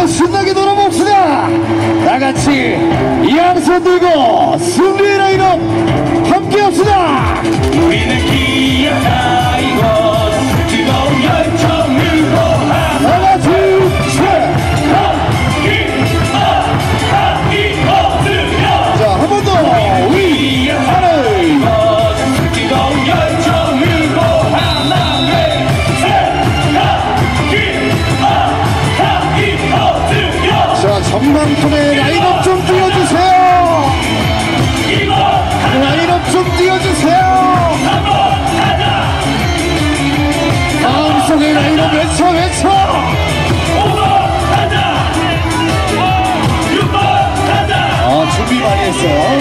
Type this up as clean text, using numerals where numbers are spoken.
한번 신나게 놀아봅시다. 다같이 양손 들고 승리의 라인업 함께 합시다. 우리는 기억하 이곳 뜨거운 열정으로 다같이 자, 한 번 더 위, 하늘. 뜨거운 열정으로 하나의 자, 전방톤의 라인업 좀 띄워주세요. 라인업 좀 띄워주세요. 마음속의 라인업 외쳐. 준비 많이 했어.